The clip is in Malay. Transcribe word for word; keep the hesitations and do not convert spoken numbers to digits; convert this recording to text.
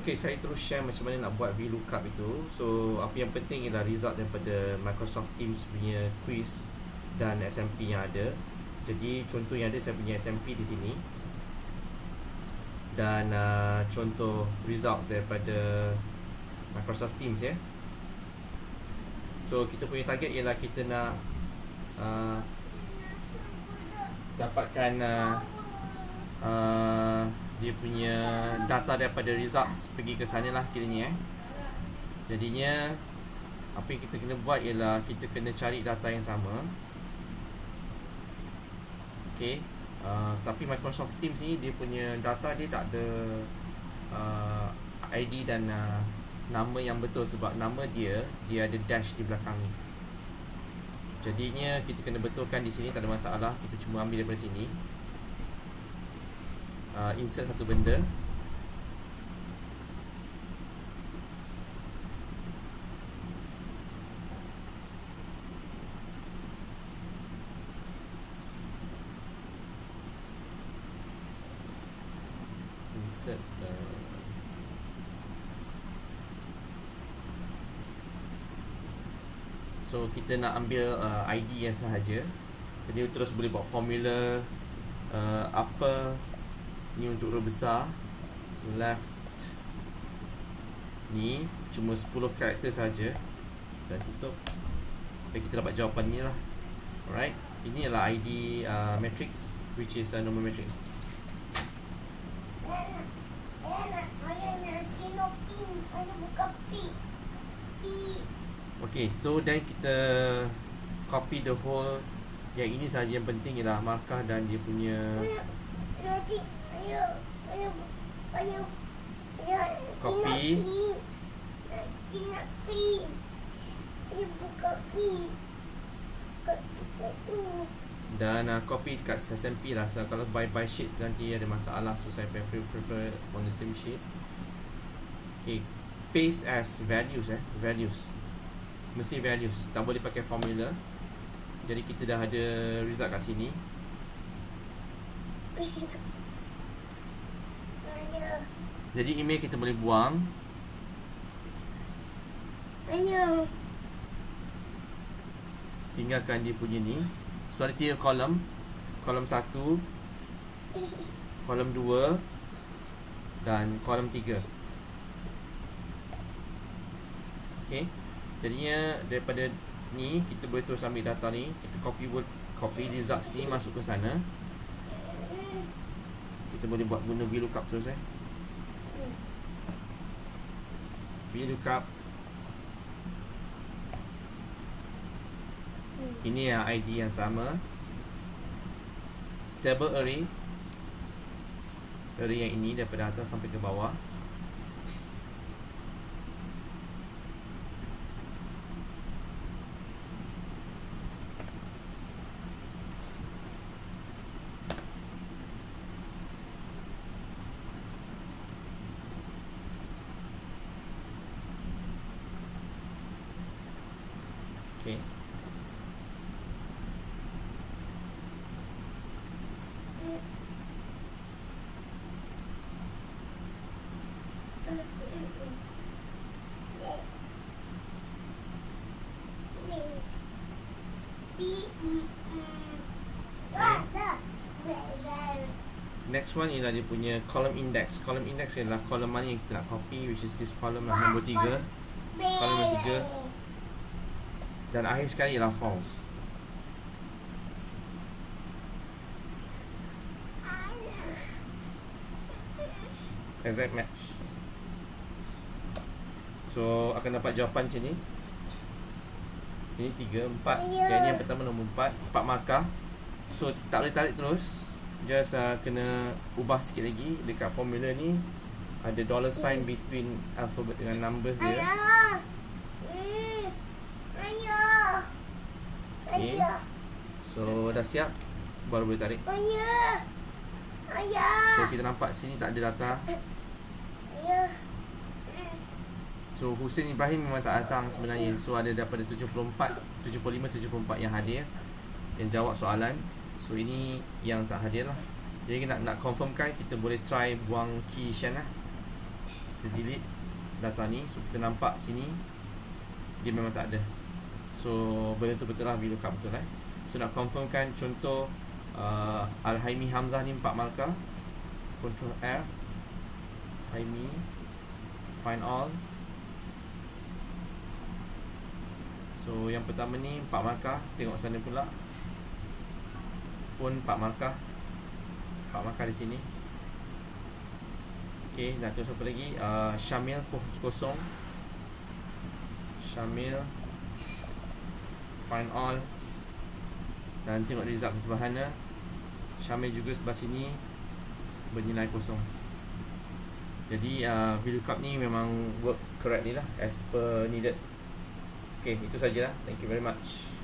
Okay, saya terus share macam mana nak buat VLOOKUP itu. So, apa yang penting ialah result daripada Microsoft Teams punya quiz dan S M P yang ada. Jadi, contoh yang ada, saya punya S M P di sini. Dan uh, contoh result daripada Microsoft Teams ya. So, kita punya target ialah kita nak uh, dapatkan uh, uh, dia punya data daripada results, pergi ke sana lah kiranya eh. Jadinya apa yang kita kena buat ialah kita kena cari data yang sama. Okay, uh, tapi Microsoft Teams ni dia punya data dia tak ada uh, I D dan uh, nama yang betul, sebab nama dia dia ada dash di belakang ni. Jadinya kita kena betulkan di sini, tak ada masalah. Kita cuma ambil daripada sini, uh, insert satu benda. Insert uh, so kita nak ambil uh, I D yang sahaja. Jadi terus boleh buat formula uh, apa ni untuk huruf besar, left ni cuma sepuluh karakter saja, dan tutup. Dan kita dapat jawapan ni lah. Alright, ini adalah I D uh, matrix, which is a uh, normal matrix. Okay, so then kita copy the whole. Yang ini sahaja yang penting ialah markah dan dia punya copy. Dan uh, copy kat S M P lah. So, kalau by by sheets nanti ada masalah, so saya prefer prefer on the same sheet. Okay, paste as values eh, values. Mesti values, tak boleh pakai formula. Jadi kita dah ada result kat sini. Jadi email kita boleh buang. Tinggalkan dia punya ni. So ada tiga kolom. Kolom satu, kolom dua dan kolom tiga. Okay, jadinya daripada ni kita boleh terus ambil data ni, kita copy copy results ni masuk ke sana. Kita boleh buat guna VLOOKUP terus eh. VLOOKUP. Ini yang I D yang sama. Table array. Array yang ini daripada atas sampai ke bawah. Okay. Next one ialah dia punya column index. Column index ialah kolom mana yang kita nak copy, which is this column lah, nombor tiga. Kolom nombor tiga. Dan akhir sekali ialah false. Exact match. So akan dapat jawapan macam ni. Ini tiga, empat. Yang ni yang pertama nombor empat. Empat markah. So tak boleh tarik terus. Just uh, kena ubah sikit lagi. Dekat formula ni ada dollar sign between alphabet dengan numbers dia. Okay. So dah siap, baru boleh tarik. So kita nampak sini tak ada data. So Hussein Ibrahim memang tak datang sebenarnya. So ada daripada tujuh puluh empat, tujuh puluh lima, tujuh puluh empat yang hadir, yang jawab soalan. So ini yang tak hadir lah. Jadi nak nak confirmkan, kita boleh try buang key Shan lah. kita delete data ni. So kita nampak sini dia memang tak ada. So benda tu betul lah, VLOOKUP betul eh. So nak confirmkan contoh uh, Al-Haimi Hamzah ni empat markah, Control F, Haimi, find all. So yang pertama ni empat markah, tengok sana pula pun empat markah, empat markah di sini. Okey, nak terus apa lagi? Uh, Syamil kosong, Syamil, find all, dan tengok result sebelah sana. Syamil juga sebelah sini bernilai kosong. Jadi uh, VLOOKUP ni memang work correctly lah, as per needed. Okay, itu sajalah. Thank you very much.